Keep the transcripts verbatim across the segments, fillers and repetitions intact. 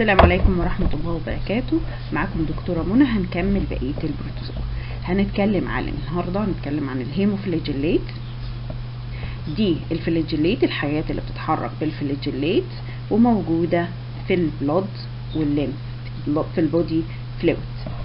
السلام عليكم ورحمة الله وبركاته. معكم دكتورة منى. هنكمل بقية البروتوزوا. هنتكلم عن النهاردة هنتكلم عن الهيموفلاجيليت. دي الفلاجيليت، الحياة اللي بتتحرك بالفلاجيليت وموجودة في البلود والليمف في البودي فلويد.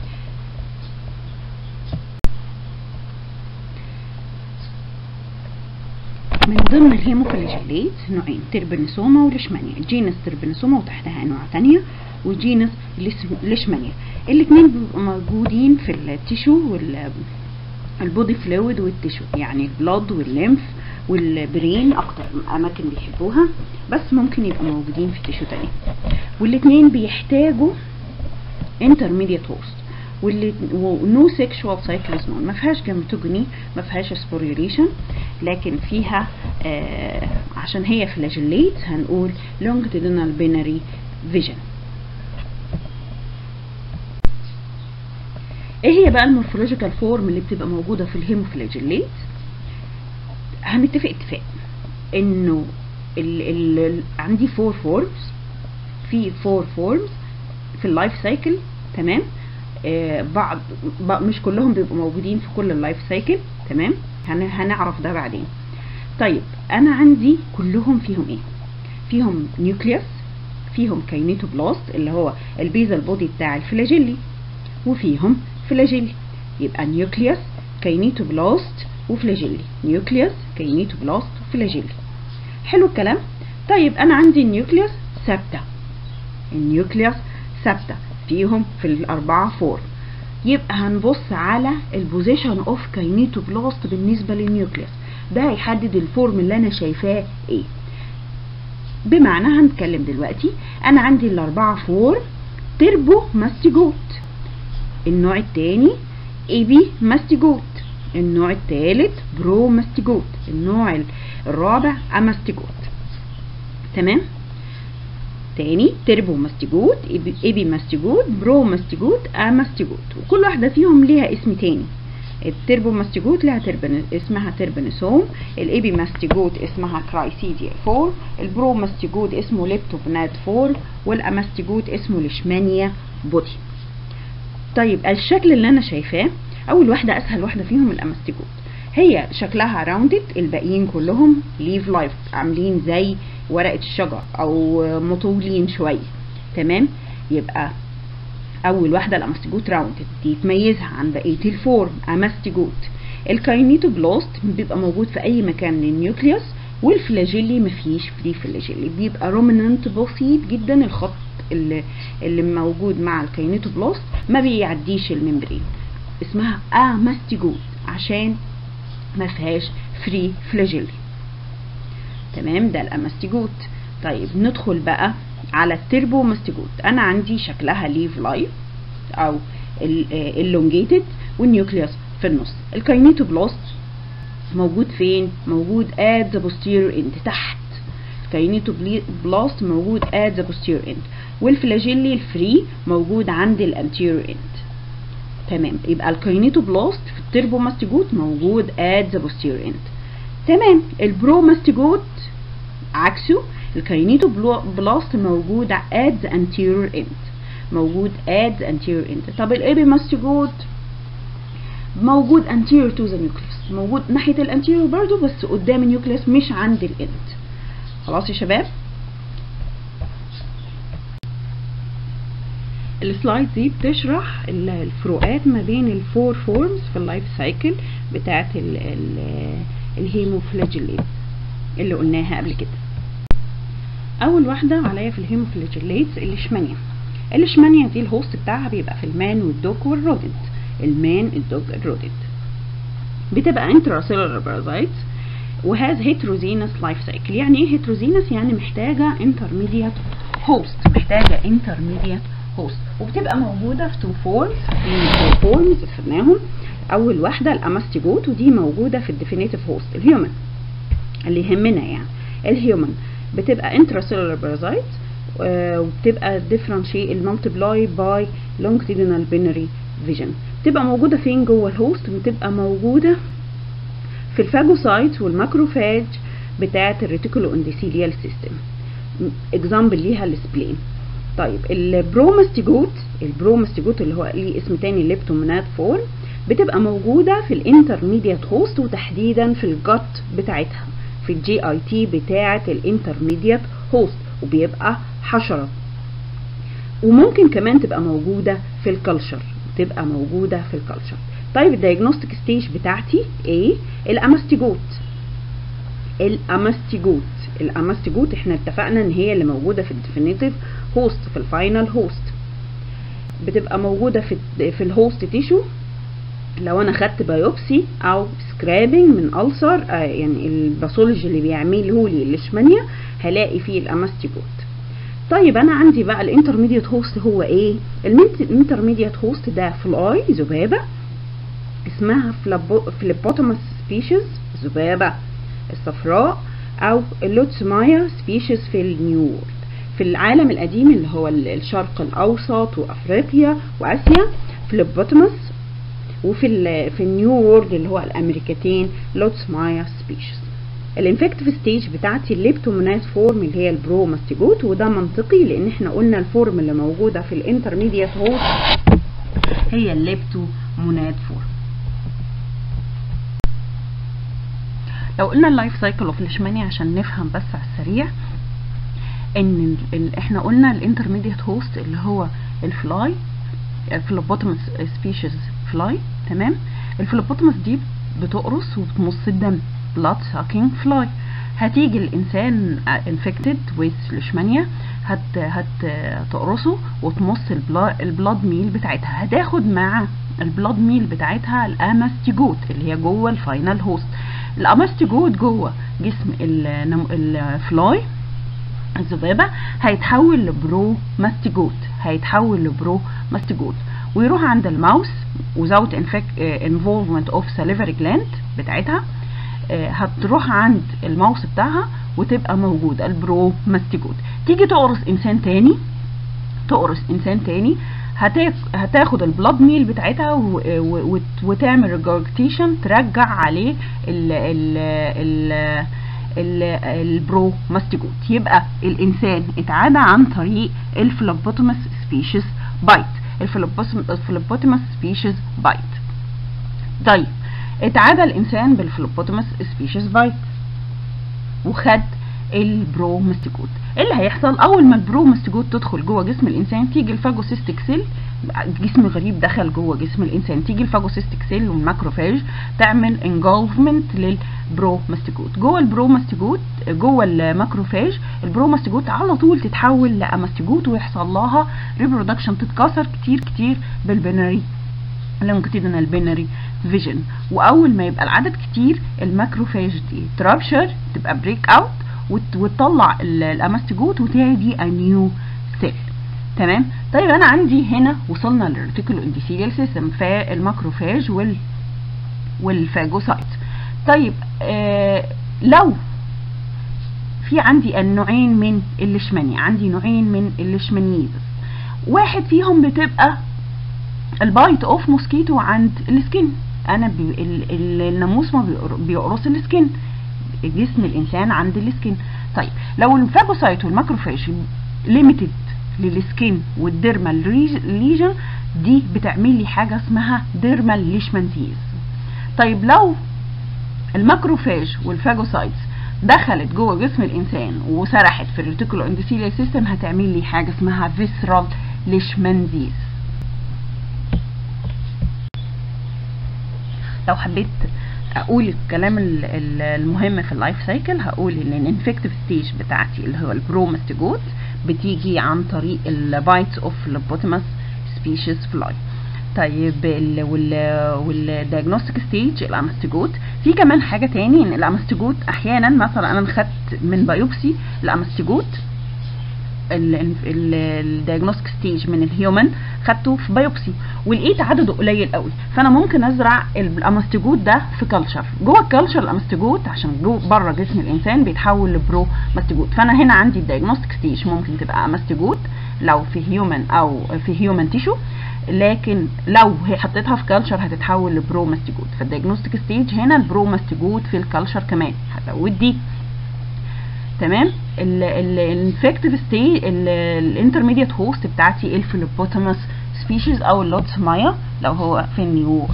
من ضمن الهيموفلاجيليت نوعين، تربنسوما وليشمانيا. جينس تربنسوما وتحتها انواع تانية، وجينس ليشمانيا. الاثنين بيبقوا موجودين في التيشو والبودي فلويد والتيشو، يعني البلود والليمف والبرين اكتر اماكن بيحبوها، بس ممكن يبقوا موجودين في تيشو تاني. والاثنين بيحتاجوا intermediate host، واللي نو سيكشوال سايكلز نون، ما فيهاش جاميتوجوني، ما فيهاش سبوريوليشن، لكن فيها آه عشان هي فلاجيليت هنقول لونجيتودينال بيناري فيجن. ايه هي بقى المورفولوجيكال فورم اللي بتبقى موجوده في الهيموفلاجيليت؟ هنتفق اتفاق انه ال ال عندي فور فورمز، في فور فورمز في اللايف سايكل، تمام؟ آه بعض مش كلهم بيبقوا موجودين في كل اللايف سايكل، تمام؟ هنعرف ده بعدين. طيب انا عندي كلهم فيهم ايه؟ فيهم نيوكليوس، فيهم كاينيتوبلاست اللي هو البيزال بودي بتاع الفلاجيلي، وفيهم فلاجيلي. يبقى نيوكليوس كاينيتوبلاست وفلاجيلي، نيوكليوس كاينيتوبلاست وفلاجيلي. حلو الكلام. طيب انا عندي النيوكليوس ثابته، النيوكليوس ثابته فيهم في الاربعه فور. يبقى هنبص على البوزيشن اوف كاينيتوبلاست بالنسبه للنيوكليوس، ده هيحدد الفورم اللي انا شايفاه ايه. بمعنى هنتكلم دلوقتي انا عندي الاربعه فور تربو ماستيجوت، النوع الثاني ايبي ماستيجوت، النوع الثالث برو ماستيجوت، النوع الرابع اماستيجوت. تمام؟ تاني تربو ماستيجوت، ايبي ماستيجوت، برو ماستيجوت، اماستيجوت، وكل واحده فيهم ليها اسم تاني. التربو ماستيجوت لها تربن اسمها تربنسوم، الايبي ماستيجوت اسمها كرايسيديا فور، البرو ماستيجوت اسمه ليبتوبنات فور، والاماستيجوت اسمه ليشمانيا بودي. طيب الشكل اللي انا شايفاه، اول واحده اسهل واحده فيهم الاماستيجوت، هي شكلها راوندد، الباقيين كلهم ليف لايف، عاملين زي ورقه الشجر او مطولين شويه، تمام؟ يبقى اول واحده الاماستيجوت راوندد، دي تميزها عن بقيه الفورم. اماستيجوت الكاينيتوبلاست بيبقى موجود في اي مكان للنيوكليوس، والفلاجيلي مفيش فري فلاجيلي، بيبقى رومينانت بسيط جدا، الخط اللي, اللي موجود مع الكاينيتوبلاست ما بيعديش الممبرين، اسمها اماستيجوت عشان ما فيهاش فري فلاجيلي. تمام؟ ده الاماستيجوت. طيب ندخل بقى على التربو ماستيجوت. انا عندي شكلها ليف لايف او اللونجيتد، والنيوكليوس في النص. الكاينيتوبلاست موجود فين؟ موجود at the posterior end، تحت. الكاينيتوبلاست موجود at the posterior end، والفلاجيلي الفري موجود عند الانتيريور end. تمام؟ يبقى الكاينيتوبلاست في التربو ماستيجوت موجود at the posterior end. تمام؟ البرو ماستيجوت عكسه، الكاينيتوبلاست موجود at the anterior end، موجود at the anterior end. طب الايبي ماستيجوت موجود anterior to the nucleus، موجود ناحية الانتيريور برضو بس قدام النيوكليوس مش عند الاند. خلاص يا شباب؟ السلايد دي بتشرح الفروقات ما بين الفور فورمز في اللايف سايكل بتاعت الهيموفلاجيليت اللي قلناها قبل كده. اول واحده عليا في الهيموفلاجيليت الليشمانيا. الليشمانيا دي الهوست بتاعها بيبقى في المان والدوج والرودنت. المان، الدوج، الرودنت. بتبقى انتراسيلولار بارازايت وهاز هيتروزينس لايف سايكل. يعني ايه هيتروزينس؟ يعني محتاجه انترميديات هوست، محتاجه انترميديات هوست، وبتبقى موجوده في تو فورمز. في تو فورمز خدناهم. اول واحده الاماستيجوت، ودي موجوده في الديفينيتيف هوست الهيومن اللي يهمنا، يعني الهيومن بتبقى intracellular parasite، وبتبقى differentiate المالتيبلاي باي longitudinal binary vision. بتبقى موجوده فين جوه الهوست؟ بتبقى موجوده في الفاجوسايت والماكروفاج بتاعه الريتيكولو اندوثيليال سيستم. اكزامبل ليها السبلين. طيب البروماستيجوت، البروماستيجوت اللي هو ليه اسم تاني ليبتوموناد فورم، بتبقى موجودة في الانترميديات هوست وتحديدا في الجت بتاعتها، في الجي اي تي بتاعة الانترميديات هوست، وبيبقى حشرة. وممكن كمان تبقى موجودة في الكلشر، تبقى موجودة في الكلشر. طيب الدايجنوستيك ستيج بتاعتي ايه؟ الاماستيجوت. الاماستيجوت الاماستيجوت احنا اتفقنا ان هي اللي موجودة في الديفينيتيف هوست، في الفاينل هوست. بتبقى موجودة في في الهوست تيشو. لو انا خدت بايوبسي او سكرابنج من ألسر، آه يعني الباثولوجي اللي بيعمله لي الليشمانيا، هلاقي فيه الاماستيجوت. طيب انا عندي بقى الانترميديات هوست هو ايه؟ الانترميديات هوست ده فلاي، ذبابة اسمها فليبوتوماس سبيشيز، ذبابة الصفراء، او اللوتسمايا سبيشيز في النيو وورلد، في العالم القديم اللي هو الشرق الاوسط وافريقيا واسيا فليبوتوماس، وفي ال في النيو وورلد اللي هو الامريكتين لوتسمايا سبيشيز. الانفكتيف ستيج بتاعتي الليبتوموناد فورم اللي هي البروماستيجوت، وده منطقي لان احنا قلنا الفورم اللي موجوده في الانترميديات هوست هي الليبتوموناد فورم. لو قلنا اللايف سايكل اوف ليشمانيا عشان نفهم بس على السريع، ان ال احنا قلنا الانترميديات هوست اللي هو الفلاي، فلوبوتوماس سبيشيز فلاي، تمام. الفلوبوتوماس دي بتقرص وبتمص الدم، blood sucking fly. هتيجي الانسان infected with leishmania، هت هتقرصه وتمص البلاد ميل بتاعتها، هتاخد مع البلاد ميل بتاعتها الاماستيجوت اللي هي جوه الفاينل هوست. الاماستيجوت جوه جسم الفلاي الذبابه هيتحول لبرو ماستيجوت، هيتحول لبرو ماستيجوت ويروح عند الماوس without involvement of salivary gland بتاعتها. هتروح عند الماوس بتاعها وتبقى موجود البرو ماستيجوت. تيجي تقرص انسان تاني، تقرص انسان تاني هتاخد البلاد ميل بتاعتها وتعمل ريجورجيتيشن، ترجع عليه ال ال ال البرو ماستيجوت. يبقى الانسان اتعدى عن طريق الفلوبوتوماس سبيشيز بايت، الفلوبوتوماس سبيشيز بايت. طيب اتعدى الانسان بالفلوبوتوماس سبيشيز بايت وخد البرو ماستيجوت. ايه اللي هيحصل اول ما البرو ماستيجوت تدخل جوه جسم الانسان؟ تيجي الفاجوسيستيك سيل، جسم غريب دخل جوه جسم الانسان، تيجي الفاجوسيستيك سيل والماكروفاج تعمل انجولفمنت للبرو ماستيجوت. جوه البرو ماستيجوت، جوه الماكروفاج، البرو ماستيجوت على طول تتحول لاماستيجوت ويحصل لها ريبرودكشن، تتكاثر كتير كتير بالبينري لونجيتودينال بينري فيجن. واول ما يبقى العدد كتير الماكروفاج دي ترابشر، تبقى بريك اوت وتطلع الاماستيجوت وتادي انيو سيل، تمام. طيب انا عندي هنا وصلنا للريتيكولو اندوثيليال سيستم، فالماكروفاج وال والفاجوسايت. طيب آه لو في عندي النوعين من الليشمانيا، عندي نوعين من الليشمانيزس، واحد فيهم بتبقى البايت اوف موسكيتو عند السكين، انا بي الناموس ما بيقرص السكين، جسم الانسان عند السكين. طيب لو الفاجوسايت والماكروفاج ليميتد للسكين والديرمال ليجن، دي بتعمل لي حاجه اسمها ديرمال ليشمانتيز. طيب لو الماكروفاج والفاجوسايتس دخلت جوه جسم الانسان وسرحت في الريتيكولو اندوثيليال سيستم، هتعمل لي حاجه اسمها فيسرال ليشمانتيز. لو حبيت اقول الكلام المهم في اللايف سايكل، هقول ان الانفكتيف ستيج بتاعتي اللي هو البروماستيجوت بتيجي عن طريق البايتس اوف لوبوتوماس سبيشيز فلاي. طيب والدايجنوستيك ستيج الاماستيجوت. في كمان حاجه تاني، ان الاماستيجوت احيانا مثلا انا خدت من بايوبسي الاماستيجوت، الدايجنوستيك ستيج من الهيومن خدته في بايوبسي ولقيت عدده قليل قوي، فانا ممكن ازرع الاماستيجوت ده في كلشر. جوه الكلشر الاماستيجوت عشان جوه بره جسم الانسان بيتحول لبرو ماستيجوت، فانا هنا عندي الدايجنوستيك ستيج ممكن تبقى اماستيجوت لو في هيومن او في هيومن تيشو، لكن لو هي حطيتها في كلشر هتتحول لبرو ماستيجوت. فالدايجنوستيك ستيج هنا البرو ماستيجوت في الكلشر كمان هزود دي، تمام. الانفكتيف ستيج الانترميديت هوست بتاعتي الفيلوبوتاموس سبيشيز او اللوتسمايا لو هو في النيو.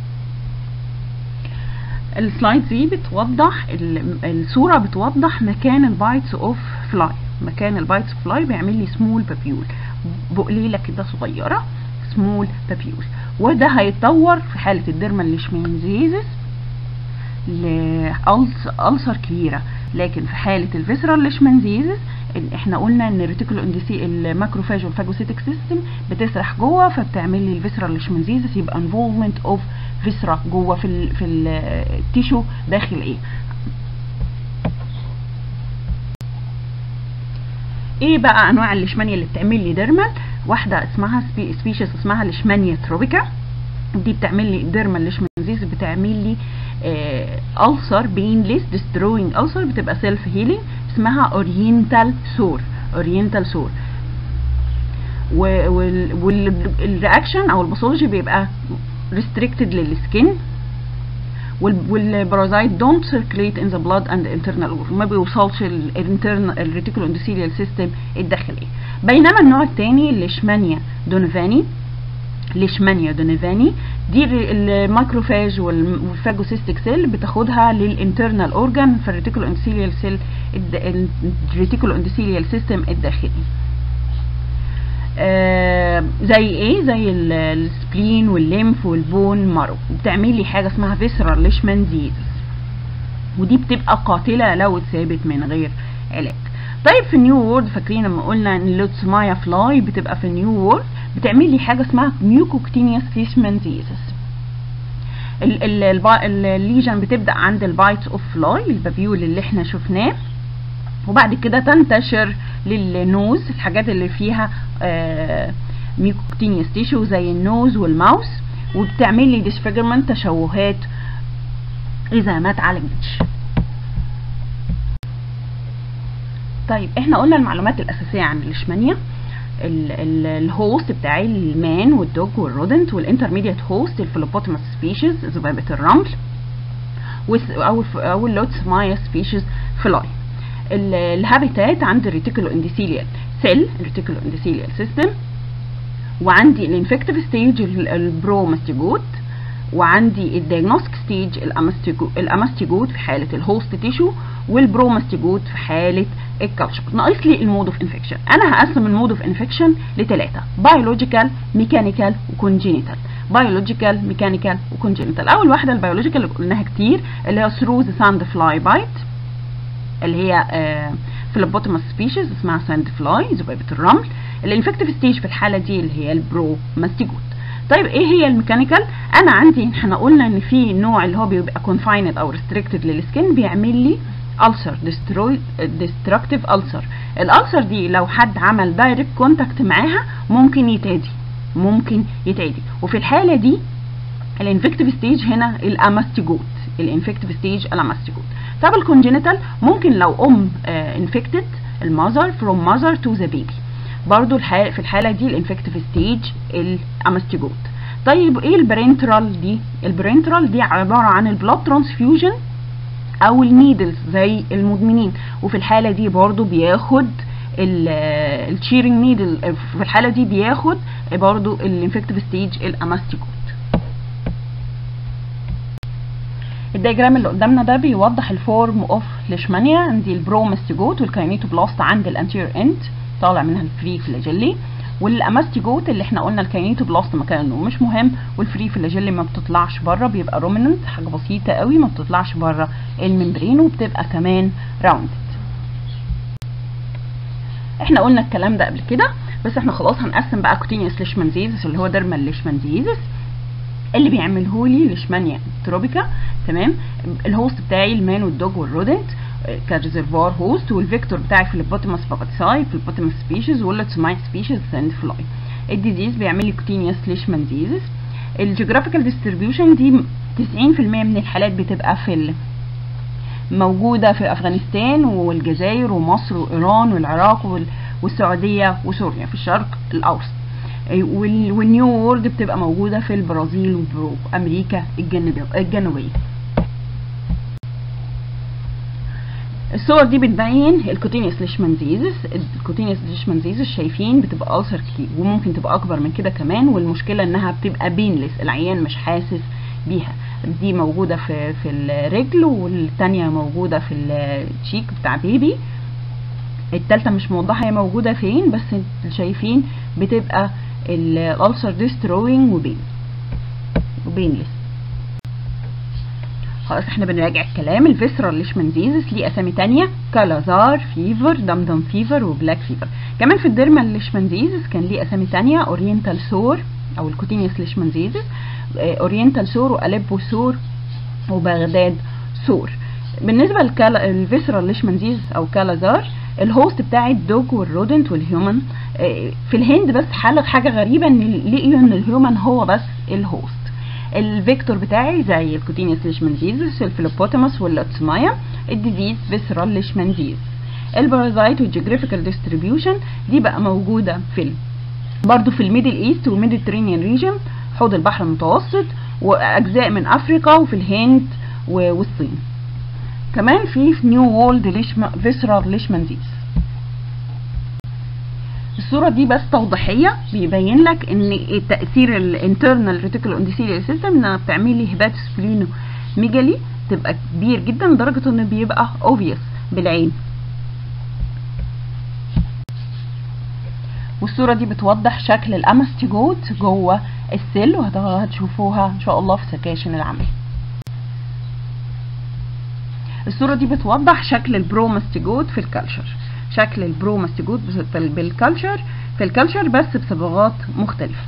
السلايد دي بتوضح الصوره بتوضح مكان البايتس اوف فلاي. مكان البايتس اوف فلاي بيعمل لي سمول بابيول، بقليله كده صغيره سمول بابيول، وده هيتطور في حاله الديرمال ليشمانزيزس لألسر كبيره. لكن في حاله الفيسرال ليشمانزيزس احنا قلنا ان الريتيكولو انديسي الماكروفاج والفاجوسيتك سيستم بتسرح جوه فبتعمل لي الفيسرال ليشمانزيزس، يبقى انفولفمنت اوف فيسرا جوه في ال في التيشو داخل ايه. ايه بقى انواع الليشمانيا اللي بتعمل لي ديرمال؟ واحده اسمها سبي سبيشيز اسمها ليشمانيا تروبيكا، دي بتعمل لي ديرمال ليشمانزيز، بتعمل لي ألسر بينليس ديستروينج ألسر، بتبقى سيلف هيلينج، اسمها اورينتال سور. اورينتال سور والرياكشن او الباثولوجي بيبقى ريستريكتد للسكين، والبارازايت دونت سيركليت ان ذا بلاد اند انترنال اورجن، ما بيوصلش الانترنال الريتيكولو اندوثيليال سيستم الداخلي. بينما النوع الثاني الليشمانيا دونيفاني، ليشمانيا دونيفاني دي الماكروفاج والفاجوسيستيك سيل بتاخدها للانترنال اورجن في الريتيكولو اندوثيليال سيل الريتيكولو اندوثيليال سيستم الداخلي. آه زي ايه؟ زي السبلين والليمف والبون مارو، وبتعمل لي حاجه اسمها فيسرال ليشمانزيزس، ودي بتبقى قاتله لو اتثابت من غير علاج. طيب في النيو وورد فاكرين لما قلنا ان اللوتسمايا فلاي بتبقى في النيو وورد بتعمل لي حاجه اسمها ميوكوكتينيوس ليشمانزيزس. الليجن بتبدا عند البايتس اوف فلاي البابيول اللي احنا شفناه، وبعد كده تنتشر للنوز، الحاجات اللي فيها آه ميوكوكتينيوس تيشو زي النوز والماوس، وبتعمل لي ديسفيجرمنت تشوهات اذا ما اتعالجتش. طيب احنا قلنا المعلومات الاساسيه عن الليشمانيا، الهوست بتاعي المان والدوج والرودنت، والانترميديت هوست الفيلوبوتاموس سبيشيز ذبابه الرمل، او او اللوتسمايا سبيشيز فلاي. الهابيتات عند الريتيكولو اندوثيليال سيل الريتيكولو اندوثيليال سيستم، وعندي الانفكتيف ستيج البروماستيجوت، وعندي الدياجنوستيك ستيج الاماستيجوت في حاله الهوست تيشو، والبروماستيجوت في حاله الكالتشر. ناقص لي المود اوف انفكشن. انا هقسم المود اوف انفكشن لثلاثه: بيولوجيكال، ميكانيكال، وكونجينيتال. بيولوجيكال، ميكانيكال، وكونجينيتال. اول واحده البيولوجيكال اللي قلناها كتير اللي هي ثرو ذا ساند فلاي بايت، اللي هي فيلوبوتاموس سبيشيز اسمها ساند فلاي ذبابه الرمل. الانفكتيف ستيج في الحاله دي اللي هي البروماستيجوت. طيب ايه هي الميكانيكال؟ انا عندي احنا قلنا ان في نوع اللي هو بيبقى كونفايند او ريستريكتد للسكين بيعمل لي ألسر ديستركتيف ألسر. الألسر دي لو حد عمل دايركت كونتاكت معاها ممكن يتعدي ممكن يتعدي وفي الحاله دي الانفكتيف ستيج هنا الاماستيجوت الانفكتيف ستيج الاماستيجوت. طب الكونجينيتال ممكن لو ام انفكتد المذر فروم ماذر تو ذا بيبي، برضو في الحاله دي الانفكتيف ستيج الاماستيجوت. طيب ايه البرينترال دي؟ البرينترال دي عباره عن البلاد ترانسفيوجن او النيدلز زي المدمنين، وفي الحاله دي برضو بياخد التشيرنج نيدل، في الحاله دي بياخد برضو الانفكتيف ستيج الاماستيجوت. الدياجرام اللي قدامنا ده بيوضح الفورم اوف ليشمانيا. عندي البروماستيجوت والكاينيتوبلاست عند الانتير اند طالع منها الفري فلاجيلي، والاماستيجوت اللي احنا قلنا الكاينيتوبلاست مكانه مش مهم، والفري فلاجيلي ما بتطلعش بره، بيبقى روميننت حاجه بسيطه قوي ما بتطلعش بره الممبرين، وبتبقى كمان راوندد. احنا قلنا الكلام ده قبل كده، بس احنا خلاص هنقسم بقى كوتينيوس ليشمانزيزس اللي هو ديرمال ليشمانزيزس اللي بيعمله لي ليشمانيا تروبيكا. تمام. الهوست بتاعي المان والدوج والرودنت كريزرفوار هوست، والفيكتور بتاعي فيلوبوتاموس باباتساي فيلوبوتاموس سبيشيز واللوتسماي سبيشيز ساند فلاي. الديزيز بيعمل لي كوتينيوس ليشمانزيزس. الجيوغرافيكال ديستريبيوشن دي تسعين في المية من الحالات بتبقى في موجوده في افغانستان والجزائر ومصر وايران والعراق والسعوديه وسوريا في الشرق الاوسط. والنيو وورد بتبقى موجوده في البرازيل وامريكا الجنوبيه. الصور دي بتبين الكوتينيوس ليشمانزيزس. الكوتينيوس ليشمانزيزس شايفين بتبقى ألسر كتير وممكن تبقى اكبر من كده كمان، والمشكله انها بتبقى بينلس، العيان مش حاسس بيها. دي موجوده في في الرجل، والتانيه موجوده في التشيك بتاع بيبي، التالتة مش موضحه هي موجوده فين، بس شايفين بتبقى الالسر ديستروينج وبين وبينلس. خلاص احنا بنراجع الكلام. الفيسرال ليشمانزيزس ليه اسامي تانية، كالازار فيفر، دمدم فيفر، وبلاك فيفر. كمان في الديرمال ليشمانزيزس كان ليه اسامي تانية، اورينتال سور او الكوتينيوس ليشمانزيزس، اورينتال سور واليبو سور وبغداد سور. بالنسبه للفيسرال ليشمانزيزس او كالازار، الهوست بتاع الدوج والرودنت والهيومن. في الهند بس حاله حاجه غريبه ان لقيوا ان الهيومن هو بس الهوست. الفيكتور بتاعي زي الكوتينيوس ليشمانزيزس، الفيلوبوتاموس واللوتسمايا. الديزيز فيسرال ليشمانزيزس. البارازايت والجيوغرافيكال ديستريبيوشن دي بقى موجوده في برضو في الميدل ايست والميديترينيان ريجن، حوض البحر المتوسط، واجزاء من افريقيا وفي الهند والصين. كمان في نيو وورلد فيسرال ليشمانزيزس. الصورة دي بس توضيحية، بيبين لك ان تأثير الانترنال ريتيكولو اندوثيليال سيستم انها بتعمل لي هيباتوسبلينو ميجالي، تبقى كبير جدا لدرجة انه بيبقى اوبفيوس بالعين. والصورة دي بتوضح شكل الاماستيجوت جوه السيل، وهتشوفوها ان شاء الله في سكاشن العمل. الصورة دي بتوضح شكل البروماستيجوت في الكالشر، شكل البروماستيجوت بالكالشر في الكالشر بس بصبغات مختلفة.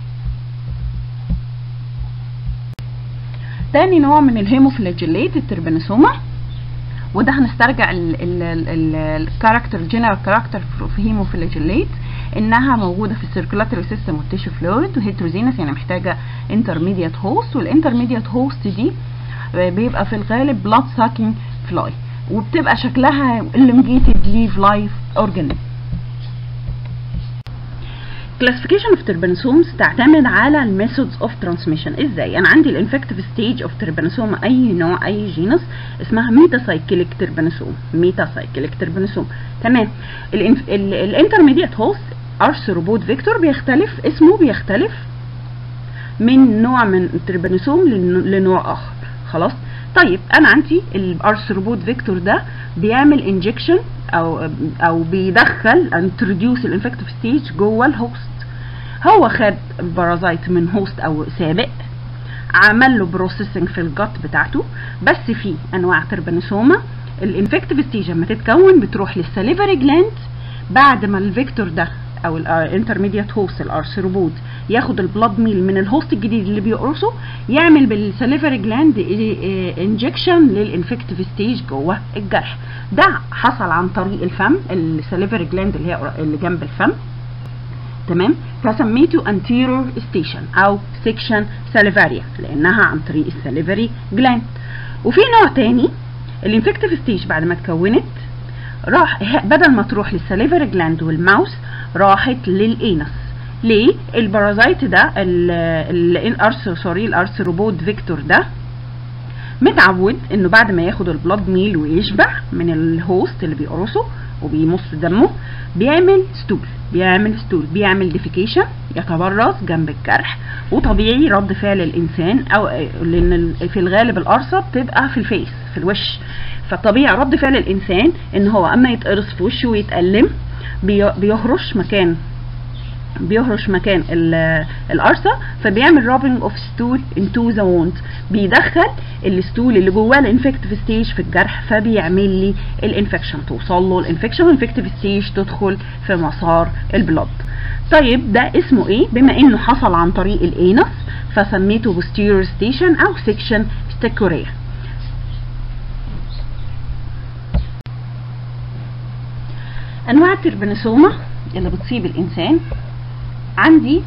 تاني نوع من الهيموفلاجيليت التربانوسوما، وده هنسترجع الكاركتر جنرال كاركتر في هيموفلاجيليت، انها موجوده في السيركولاتري سيستم والتيشو فلويد وهيتروزينس، يعني محتاجه انترميديات هوست، والانترميديات هوست دي بيبقى في الغالب بلاد ساكينج فلاي، وبتبقى شكلها elongated leaf life organism. classification of trypanosomes تعتمد على الميثودز اوف ترانسميشن. ازاي؟ انا عندي الانفكتيف ستيج اوف تريبانوسوما، اي نوع اي جينس اسمها ميتاسايكليك تريبانوسوم، ميتاسايكليك تريبانوسوم. تمام. الانترميديت هوست ارثروبود فيكتور بيختلف اسمه، بيختلف من نوع من التريبانوسوم لنوع اخر. خلاص. طيب انا عندي الارثروبود فيكتور ده بيعمل انجكشن او او بيدخل انتروديوس الانفكتيف ستيج جوه الهوست. هو خد بارازايت من هوست او سابق، عمل له بروسيسنج في الجت بتاعته. بس في انواع تربانوسوما الانفكتيف ستيج لما تتكون بتروح للساليفري جلاند بعد ما الفيكتور ده او الانترميديت هوست الارثروبود ياخد البلاد ميل من الهوست الجديد اللي بيقرصه، يعمل بالساليفري جلاند انجكشن للانفكتيف ستيج جوه الجرح. ده حصل عن طريق الفم، الساليفري جلاند اللي هي اللي جنب الفم. تمام. فسميته انتيرور ستيشن او سيكشن ساليفاريا لانها عن طريق الساليفري جلاند. وفي نوع تاني الانفكتيف ستيج بعد ما اتكونت راح بدل ما تروح للساليفري جلاند والماوس راحت للانس. ليه؟ البارازايت ده الارثر سوري الارثروبود فيكتور ده متعود انه بعد ما ياخد البلاد ميل ويشبع من الهوست اللي بيقرصه وبيمص دمه بيعمل ستول بيعمل ستول بيعمل ديفيكيشن، يتبرز جنب الجرح. وطبيعي رد فعل الانسان او لان في الغالب القرصه بتبقى في الفيس في الوش، فطبيعي رد فعل الانسان ان هو اما يتقرص في وشه ويتألم بيهرش مكان بيهرش مكان القرصه، فبيعمل رابنج اوف ستول انتو ذا ووند، بيدخل الستول اللي جواه الانفكتيف ستيج في الجرح، فبيعمل لي الانفكشن، توصل له الانفكشن والانفكتيف ستيج تدخل في مسار البلد. طيب ده اسمه ايه؟ بما انه حصل عن طريق الانس فسميته posterior station او section ستيكوريا. انواع التربانوسوما اللي بتصيب الانسان، عندي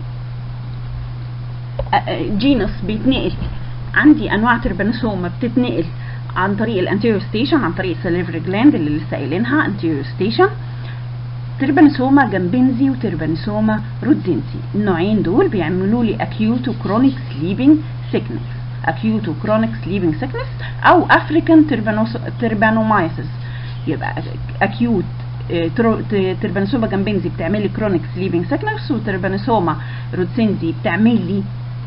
جينس بيتنقل، عندي انواع تربانوسوما بتتنقل عن طريق الانتيريور ستيشن، عن طريق الساليفري جلاند اللي لسه قايلينها انتيريور ستيشن. تربانوسوما جامبينزي وتربانوسوما رودزينسي، النوعين دول بيعملوا لي acute وكرونيك سليبنج سيكنس، acute وكرونيك سليبنج سيكنس او افريكان تربانومايسيس. يبقى اكيوت تربانوسوما جامبنزي بتعمل لي كرونيك سليبنج سيكنس، وتربانوسوما رودسنزي بتعمل لي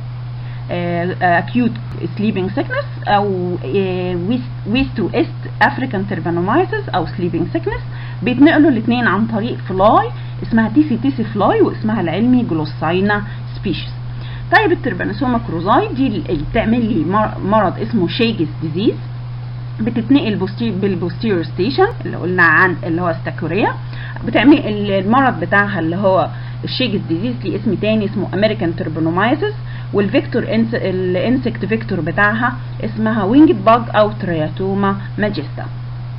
اكيوت سليبنج سيكنس، او ويست تو ايست افريكان تربانومايسيس او سليبنج سيكنس. بيتنقلوا الاثنين عن طريق فلاي اسمها تي سي تي سي فلاي، واسمها العلمي جلوساينا سبيشيز. طيب التربانوسوما كروزاي دي اللي بتعمل لي مرض اسمه شيجز ديزيز، بتتنقل بالبوستيريور ستيشن اللي قلنا عن اللي هو ستاكوريا. بتعمل المرض بتاعها اللي هو الشيجز ديزيز ليه اسم تاني اسمه امريكان تربانومايسيس، والفيكتور الانسكت فيكتور بتاعها اسمها وينجد باج او ترياتوما ماجستا.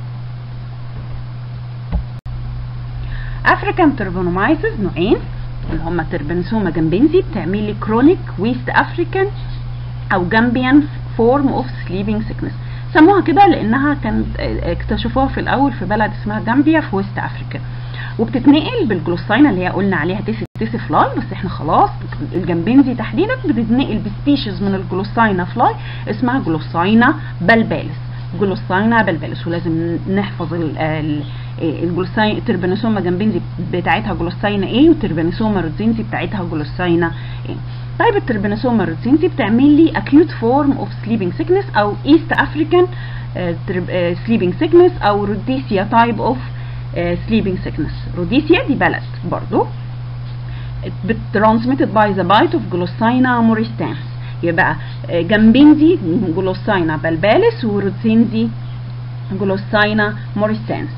افريكان تربانومايسيس نوعين اللي هما تربانوسوما جامبنزي بتعمل لي كرونيك ويست افريكان او جامبيان فورم اوف سليبنج سيكنس. سموها كده لانها كانت اكتشفوها في الاول في بلد اسمها جامبيا في ويست افريكا، وبتتنقل بالجلوساينا اللي هي قلنا عليها تيسي تيسي فلاي. بس احنا خلاص الجامبنزي تحديدا بتتنقل بسبيشيز من الجلوساينا فلاي اسمها جلوساينا بلبالس، جلوساينا بلبالس. ولازم نحفظ الجلوساينا التربانوسوما جامبنزي بتاعتها جلوساينا ايه، والتربانوسوما رودزنزي بتاعتها جلوساينا ايه. طيب التربانوسوما رودزنزي بتعمل لي acute form of sleeping sickness او East African sleeping sickness او روديسيا type of sleeping sickness. روديسيا دي بلد برضو transmitted by the bite of Glossina moristans. يبقى جامبنزي جلوساينا بلبالس، ورودزنزي جلوساينا مورستانس.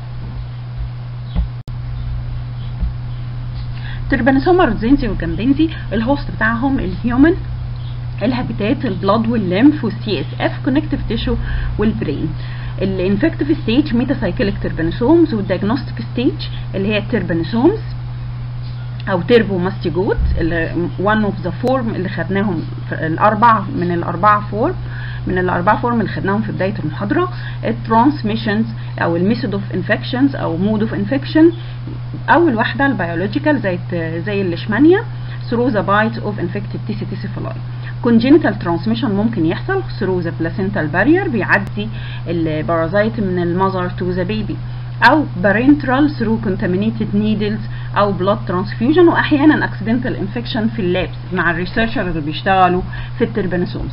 تربانوسوما رودزنزي وجامبنزي الهوست بتاعهم الهيومن، الهابيتات البلاد والليمف والسي اس اف كونكتيف تيشو والبرين. الانفكتيف ستيج ميتاسايكليك تربانوسومز، والدياجنوستيك ستيج اللي هي التربانوسومز او تيربو ماستيجوت اللي one of the form اللي خدناهم الاربع من الاربعه فورم من الاربعه فورم اللي خدناهم في بدايه المحاضره. الترانسميشنز او الميثود اوف انفكشنز او مود اوف انفكشن. اول واحده البيولوجيكال زي زي الليشمانيا through the bite of infected تي سي تي سي فلاي. congenital transmission ممكن يحصل through the placental barrier، بيعدي البارازايت من المذر to the baby، او parenteral through contaminated needles او blood transfusion، واحيانا accidental infection في اللابس مع الريسيرشر اللي بيشتغلوا في التربانوسومز.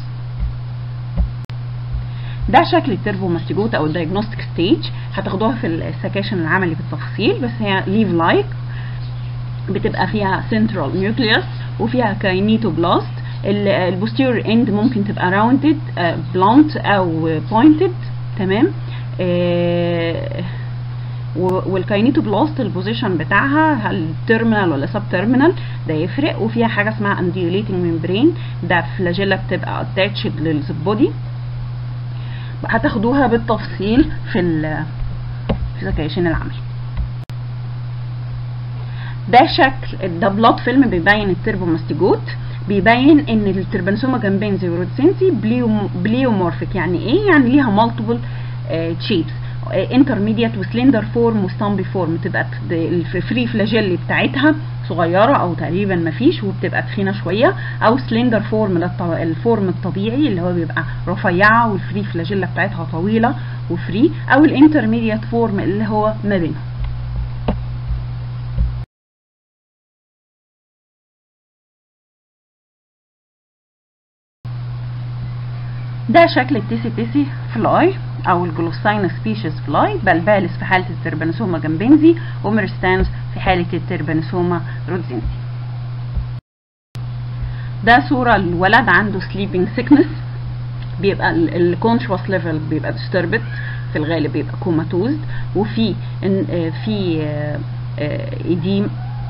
ده شكل التربوماستيجوت او الدايجنوستيك ستيج، هتاخدوها في السكاشن العملي بالتفصيل، بس هي ليف لايك بتبقى فيها سنترال نيوكليوس وفيها كاينيتوبلاست. البوستيريور اند ممكن تبقى راوندد بلانت او بوينتد، تمام. آه والكاينيتوبلاست البوزيشن بتاعها هل تيرمينال ولا سب تيرمينال ده يفرق. وفيها حاجه اسمها انديوليتنج ميمبرين، ده فلاجيلا بتبقى اتاتشد للبودي، هتاخدوها بالتفصيل في ال في سكاشن العمل. ده شكل ده بلاد فيلم بيبين التربوماستيجوت، بيبين ان التربانوسوما جامبنزي ورودزنزي بليومورفيك. يعني ايه؟ يعني ليها مالتيبل شيبس، انترميديات وسلندر فورم وستامبي فورم. تبقى الفري فلاجيلي بتاعتها صغيره او تقريبا مفيش، وبتبقى تخينه شويه، او سلندر فورم الفورم الطبيعي اللي هو بيبقى رفيعه والفري فلاجيلا بتاعتها طويله وفري، او الانترميديات فورم اللي هو ما بينهم. ده شكل التيسي تيسي فلاي او الجلوساينا سبيشيز فلاي، بلبالس في حاله التربانوسوما جامبنزي، وميرستانز في حاله التربانوسوما رودزنزي. ده صوره الولد عنده سليبنج سيكنس، بيبقى الكونشوس ليفل بيبقى ديستربت، في الغالب بيبقى كوماتوز، وفي في ايديم.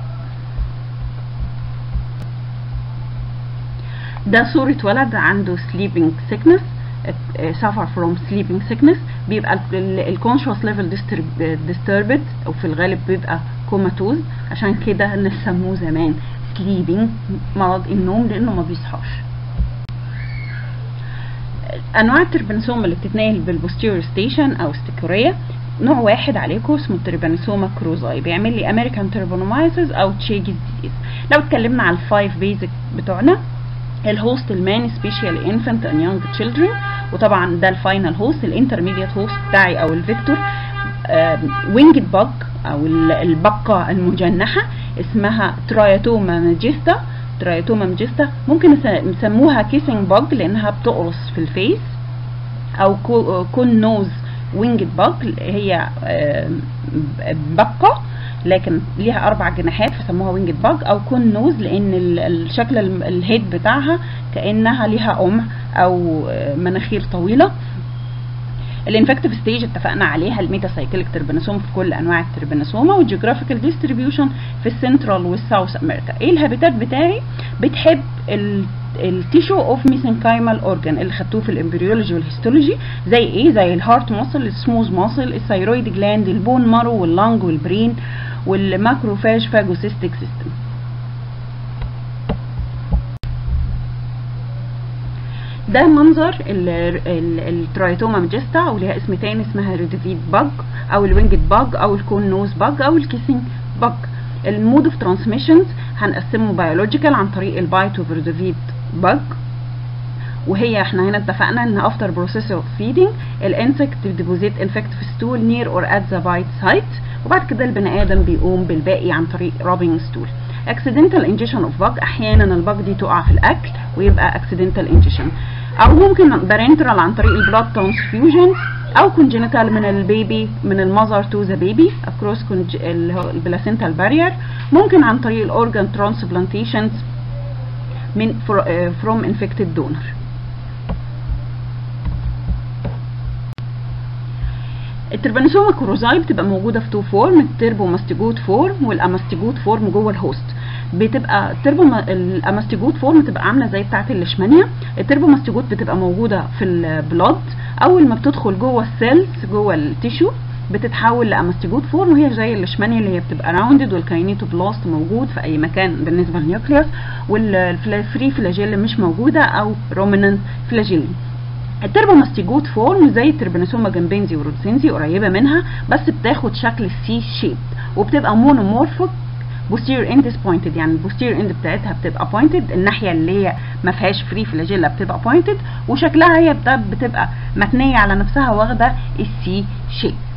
ده صورة ولد عنده sleeping sickness suffer from sleeping sickness، بيبقى الكونشوس ليفل disturbed وفي الغالب بيبقى كوماتوز، عشان كده نسموه زمان sleeping مرض النوم لانه ما بيصحاش. انواع التربانوسوما اللي بتتنقل بالبوستيريور ستيشن او استيكوريا، نوع واحد عليكم اسمه التربانوسوما كروزاي، بيعمل لي امريكان تربانومايسيس او تشيجز ديزيز. لو اتكلمنا على الفايف بيزك بتوعنا، الهوست المان سبيشال انفانت اند يونج تشيلدرن، وطبعا ده الفاينل هوست. الانترميديت هوست بتاعي او الفيكتور وينجد باج او البقه المجنحه اسمها ترايتوما ماجيستا. ترايتوما ماجيستا ممكن نسموها كيسنج باج لانها بتقرص في الفيس، او كون نوز وينجد باج هي بقه لكن ليها اربع جناحات فسموها وينجد باج، او كون نوز لان الشكل الهيد بتاعها كانها ليها قمع او مناخير طويله. الانفكتيف ستيج اتفقنا عليها الميتاسايكليك تربانوسوما في كل انواع التربانوسوما، والجيوغرافيكال ديستريبيوشن في السنترال والساوث امريكا. ايه الهابيتات بتاعي؟ بتحب التيشو اوف ميسنكايمال اورجان اللي خدتوه في الامبريولوجي والهيستولوجي، زي ايه؟ زي الهارت ماسل، السموث ماسل، الثايرويد جلاند، البون مارو واللانج والبرين والماكروفاج فاجوسيستيك سيستم. ده منظر الترايتوما ماجيستا، او ليها اسم تاني اسمها ريدفيد باج او الوينجد باج او الكون نوز باج او الكيسنج باج. المود اوف ترانسميشنز هنقسمه بيولوجيكال عن طريق البايت اوف ريدفيد باج، وهي احنا هنا اتفقنا ان افتر بروسيس اوف فيدنج الانسكت ديبوزيت انفكتيف ستول نير اور ات ذا بايت سايت، وبعد كده البني ادم بيقوم بالباقي عن طريق رابنج ستول. اكسيدنتال انجيشن اوف باج، احيانا الباج دي تقع في الاكل ويبقى اكسيدنتال انجيشن، او ممكن بارنترال عن طريق البلاد ترانسفيوجنز، او كونجينيتال من البيبي من المذر تو ذا بيبي اكروس البلاسنتال بارير، ممكن عن طريق الاورجان ترانسبلانتيشنز من فروم انفكتد دونر. التربانوسوما كوروزاي بتبقى موجوده في تو فورم، التربوماستيجوت فورم والاماستيجوت فورم جوه الهوست. بتبقى التربو الاماستيجوت فورم بتبقى عامله زي بتاعه الليشمانيا. التربوماستيجوت بتبقى موجوده في البلاد، اول ما بتدخل جوه السيلز جوه التيشو بتتحول لاماستيجوت فورم، وهي زي الليشمانيا اللي هي بتبقى راوندد والكاينيتوبلاست موجود في اي مكان بالنسبه للنيوكليوس، والفري فلاجيلا مش موجوده او رومينانت فلاجيلا. التربوماستيجوت فورم زي التربانوسوما جامبينزي ورودسينزي قريبه منها، بس بتاخد شكل السي شيب وبتبقى مونومورفيك posterior end is pointed، يعني البوستيريور اند بتاعتها بتبقى pointed، الناحيه اللي هي ما فيهاش فري فلاجيلا بتبقى pointed، وشكلها هي بتبقى متنيه على نفسها واخده السي شيب.